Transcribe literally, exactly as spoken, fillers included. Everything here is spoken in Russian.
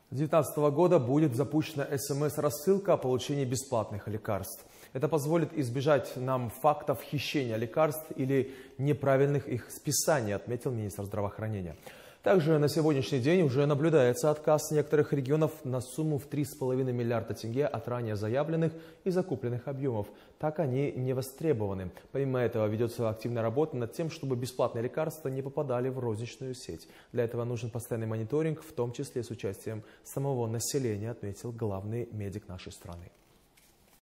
С две тысячи девятнадцатого года будет запущена эс эм эс-рассылка о получении бесплатных лекарств. Это позволит избежать нам фактов хищения лекарств или неправильных их списаний, отметил министр здравоохранения. Также на сегодняшний день уже наблюдается отказ некоторых регионов на сумму в три с половиной миллиарда тенге от ранее заявленных и закупленных объемов. Так они не востребованы. Помимо этого ведется активная работа над тем, чтобы бесплатные лекарства не попадали в розничную сеть. Для этого нужен постоянный мониторинг, в том числе с участием самого населения, отметил главный медик нашей страны.